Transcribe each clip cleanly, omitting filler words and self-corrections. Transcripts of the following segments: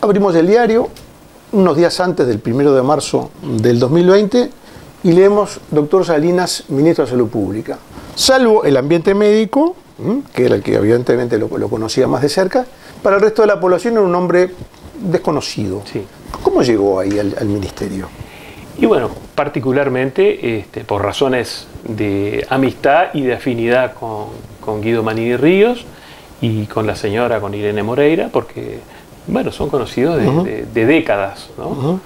abrimos el diario unos días antes del 1 de marzo del 2020 y leemos: doctor Salinas, ministro de Salud Pública. Salvo el ambiente médico, que era el que evidentemente lo conocía más de cerca, para el resto de la población era un hombre desconocido. Sí. ¿Cómo llegó ahí al ministerio? Y bueno, particularmente por razones de amistad y de afinidad con Guido Manini Ríos y con la señora, con Irene Moreira, porque, bueno, son conocidos de décadas, ¿no?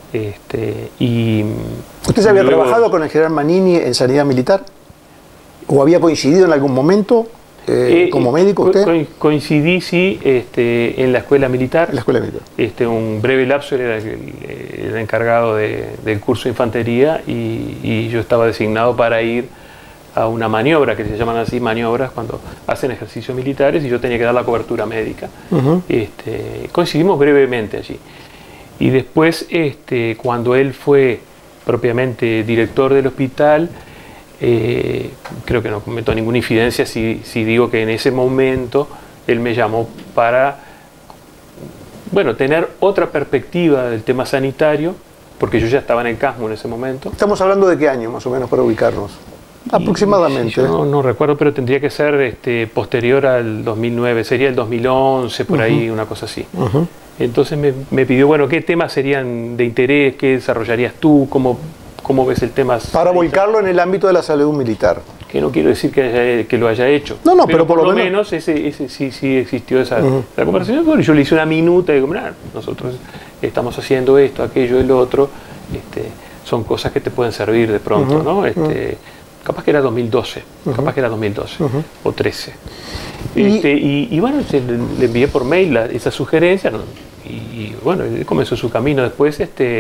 Y ¿usted ya había trabajado con el general Manini en sanidad militar? ¿O había coincidido en algún momento como médico usted? Coincidí, sí, en la escuela militar. En la escuela militar. Un breve lapso era el encargado del curso de infantería y yo estaba designado para ir a una maniobra, que se llaman así maniobras cuando hacen ejercicios militares, y yo tenía que dar la cobertura médica. Coincidimos brevemente allí. Y después, cuando él fue propiamente director del hospital, creo que no cometo ninguna infidencia si digo que en ese momento él me llamó para, bueno, tener otra perspectiva del tema sanitario, porque yo ya estaba en el CASMU en ese momento. ¿Estamos hablando de qué año, más o menos, para ubicarnos? Aproximadamente. Yo no recuerdo, pero tendría que ser posterior al 2009, sería el 2011, por ahí, una cosa así. Entonces me pidió, bueno, ¿qué temas serían de interés? ¿Qué desarrollarías tú? ¿Cómo ves el tema? Para volcarlo en el ámbito de la salud militar. Que no quiero decir que lo haya hecho. No, pero por lo menos ese sí existió esa conversación. Bueno, yo le hice una minuta y digo, mira, nosotros estamos haciendo esto, aquello, el otro. Son cosas que te pueden servir de pronto, ¿no? Capaz que era 2012, capaz que era 2012 o 13. Y bueno, le envié por mail esa sugerencia, ¿no? Y bueno, él comenzó su camino después.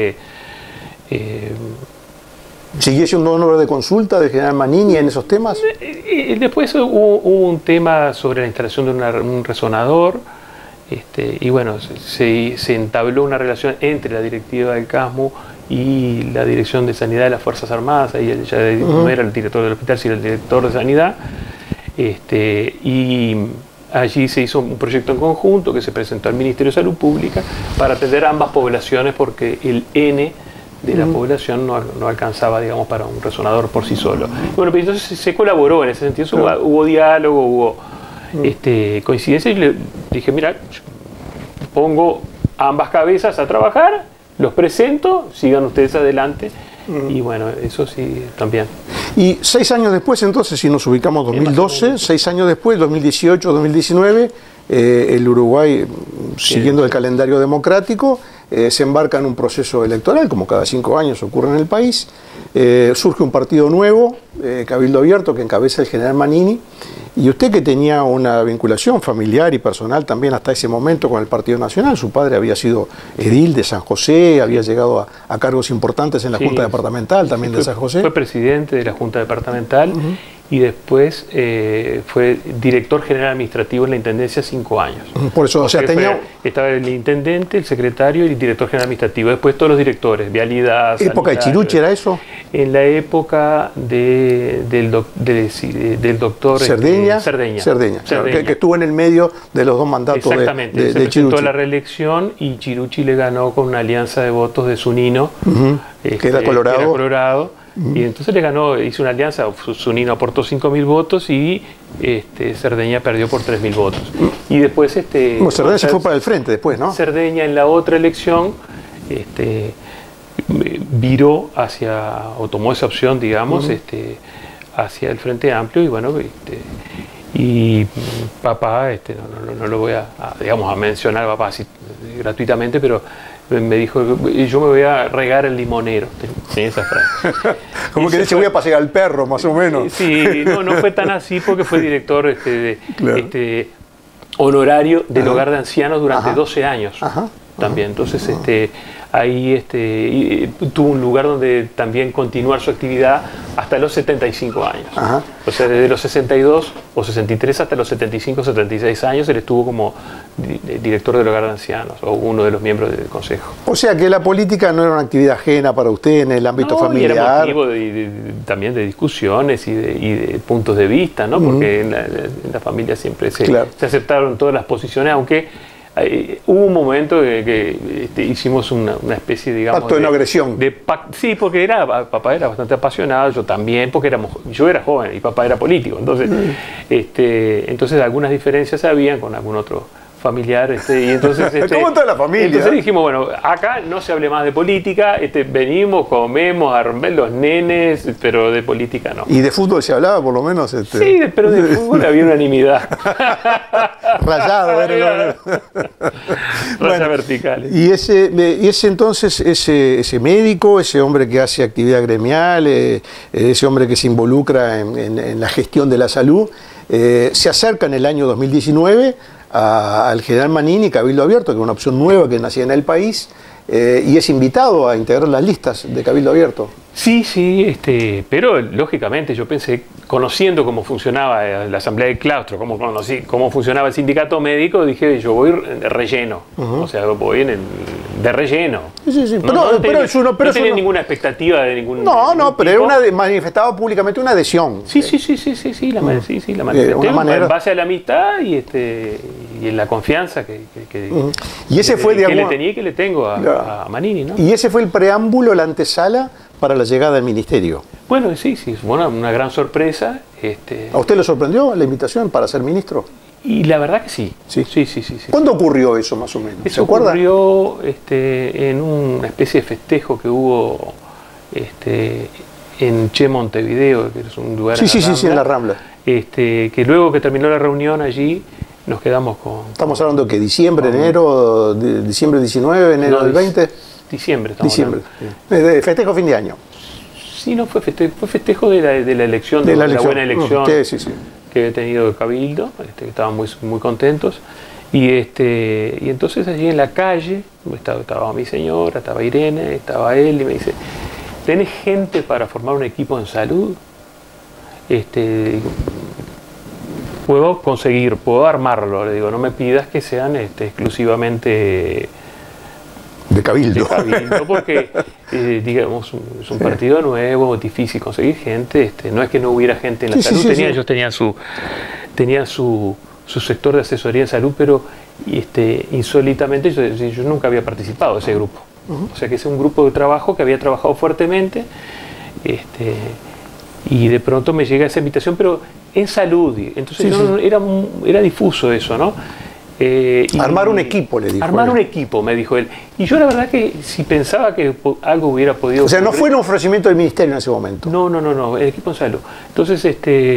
¿Siguió siendo un honor de consulta del general Manini en esos temas? Después hubo un tema sobre la instalación de un resonador, y bueno, se entabló una relación entre la directiva del CASMU y la Dirección de Sanidad de las Fuerzas Armadas. Ahí él ya no era el director del hospital, sino el director de Sanidad. Y allí se hizo un proyecto en conjunto que se presentó al Ministerio de Salud Pública para atender ambas poblaciones, porque el N de la población no alcanzaba, digamos, para un resonador por sí solo. Bueno, pero entonces se colaboró en ese sentido, hubo diálogo, hubo coincidencia, y le dije, mira, pongo ambas cabezas a trabajar, los presento, sigan ustedes adelante. Y bueno, eso sí, también. Y 6 años después, entonces, si nos ubicamos 2012, 6 años después, 2018, 2019, el Uruguay, siguiendo el calendario democrático, se embarca en un proceso electoral, como cada 5 años ocurre en el país. Surge un partido nuevo, Cabildo Abierto, que encabeza el general Manini, y usted, que tenía una vinculación familiar y personal también hasta ese momento con el Partido Nacional. Su padre había sido edil de San José, había llegado a cargos importantes en la Junta Departamental también de San José. Fue presidente de la Junta Departamental y después fue director general administrativo en la Intendencia 5 años. Por eso, o sea, estaba el intendente, el secretario y el director general administrativo. Después todos los directores, vialidad, ¿época de Chiruchi era eso? En la época del doctor Cerdeña. Que estuvo en el medio de los dos mandatos de Chiruchi. La reelección, y Chiruchi le ganó con una alianza de votos de Zunino, que era Colorado. Y entonces le ganó, hizo una alianza, Zunino aportó 5.000 votos y Cerdeña perdió por 3.000 votos. Y después Cerdeña se fue para el frente después, ¿no? Cerdeña en la otra elección viró o tomó esa opción, digamos, hacia el Frente Amplio, y bueno, y papá, no lo voy a mencionar, papá, así gratuitamente, pero me dijo, yo me voy a regar el limonero. Tenía esa frase. Como que dice, voy a pasear al perro, más o menos. Sí, no fue tan así, porque fue director honorario del hogar de ancianos durante 12 años también. Entonces, ahí tuvo un lugar donde también continuar su actividad hasta los 75 años. O sea, desde los 62 o 63 hasta los 75, 76 años, él estuvo como director del hogar de ancianos, o uno de los miembros del consejo. O sea, que la política no era una actividad ajena para usted en el ámbito familiar. Era motivo también de discusiones y de puntos de vista, ¿no? Porque en la familia siempre se aceptaron todas las posiciones, aunque hubo un momento que hicimos una especie, digamos... Pacto de no agresión. Sí, porque papá era bastante apasionado, yo también, porque yo era joven y papá era político. Entonces, entonces algunas diferencias habían con algún otro familiar, y entonces como toda la familia. Entonces dijimos, bueno, acá no se hable más de política, venimos, comemos, los nenes, pero de política no. ¿Y de fútbol se hablaba por lo menos? Sí, pero de fútbol había unanimidad. Rayado, era. Rayas verticales. Y ese entonces, ese médico, ese hombre que hace actividad gremial, ese hombre que se involucra en la gestión de la salud, se acerca en el año 2019 al general Manini, Cabildo Abierto, que es una opción nueva que nacía en el país, y es invitado a integrar las listas de Cabildo Abierto. Sí, pero lógicamente yo pensé, conociendo cómo funcionaba la Asamblea del Claustro, cómo funcionaba el sindicato médico, dije, yo voy de relleno, o sea, voy de relleno. Sí. No tenía ninguna expectativa de ningún... No, pero manifestaba públicamente una adhesión. Sí, la manifesté en base a la amistad y en la confianza que le tenía y que le tengo a Manini, ¿no? Y ese fue el preámbulo, la antesala para la llegada del ministerio. Bueno, sí, fue una gran sorpresa. ¿A usted le sorprendió la invitación para ser ministro? Y la verdad que sí. Sí. ¿Cuándo ocurrió eso más o menos? Eso ocurrió en una especie de festejo que hubo en Che Montevideo, que es un lugar en la Rambla. Que luego que terminó la reunión allí, nos quedamos con... Estamos hablando que diciembre, enero, diciembre 19, enero del 20... Diciembre. Festejo fin de año. Sí, no, fue festejo de la elección, de la buena elección que he tenido de Cabildo, que estaban muy contentos. Y entonces allí en la calle estaba mi señora, estaba Irene, estaba él, y me dice, ¿tenés gente para formar un equipo en salud? Puedo conseguir, puedo armarlo. Le digo, no me pidas que sean exclusivamente... De Cabildo. Porque, digamos, es un partido nuevo, difícil conseguir gente. No es que no hubiera gente en la salud, ellos tenían su sector de asesoría en salud, pero insólitamente yo nunca había participado de ese grupo. O sea que es un grupo de trabajo que había trabajado fuertemente, y de pronto me llega esa invitación, pero en salud. Entonces era difuso eso, ¿no? Armar un equipo, le dijo. Armar un equipo, me dijo él. Y yo la verdad que si pensaba que algo hubiera podido... O sea, no fue un ofrecimiento del ministerio en ese momento. No, el equipo en salud. Entonces,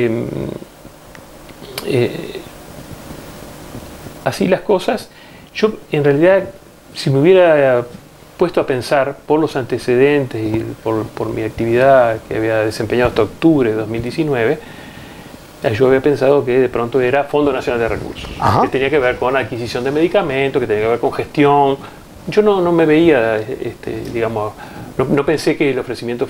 así las cosas, yo en realidad, si me hubiera puesto a pensar por los antecedentes y por mi actividad que había desempeñado hasta octubre de 2019, yo había pensado que de pronto era Fondo Nacional de Recursos, que tenía que ver con adquisición de medicamentos, que tenía que ver con gestión. Yo no me veía, digamos, no pensé que el ofrecimiento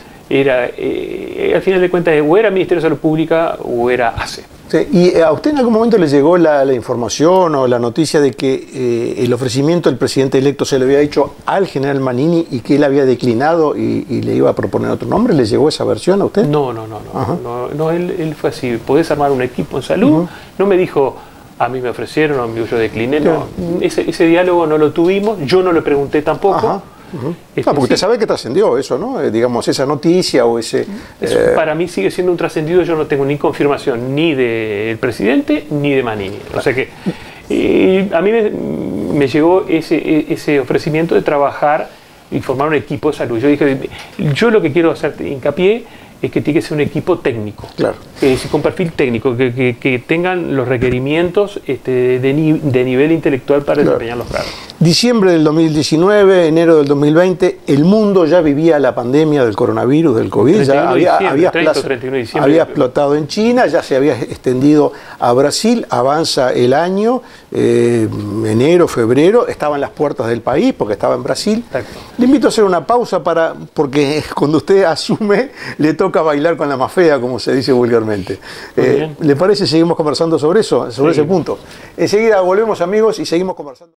al final de cuentas, o era Ministerio de Salud Pública o era ACE. Sí, ¿y a usted en algún momento le llegó la información o la noticia de que el ofrecimiento del presidente electo se le había hecho al general Manini y que él había declinado y le iba a proponer otro nombre? ¿Le llegó esa versión a usted? No, él fue así. ¿Podés armar un equipo en salud? No me dijo, a mí me ofrecieron, yo decliné. No, ese diálogo no lo tuvimos, yo no le pregunté tampoco. Porque usted sabe que trascendió eso, ¿no? Digamos, esa noticia o ese... Para mí sigue siendo un trascendido, yo no tengo ni confirmación ni del presidente ni de Manini. O sea que a mí me llegó ese ofrecimiento de trabajar y formar un equipo de salud. Yo dije, yo lo que quiero hacer hincapié es que tiene que ser un equipo técnico, con perfil técnico, que tengan los requerimientos de nivel intelectual para desempeñar los cargos. Diciembre del 2019, enero del 2020, el mundo ya vivía la pandemia del coronavirus, del COVID, ya había explotado en China, ya se había extendido a Brasil, avanza el año, enero, febrero, estaba en las puertas del país porque estaba en Brasil. Exacto. Le invito a hacer una pausa porque cuando usted asume, le toca bailar con la más fea, como se dice vulgarmente. ¿Le parece? Seguimos conversando sobre eso, sobre ese punto. Enseguida volvemos, amigos, y seguimos conversando.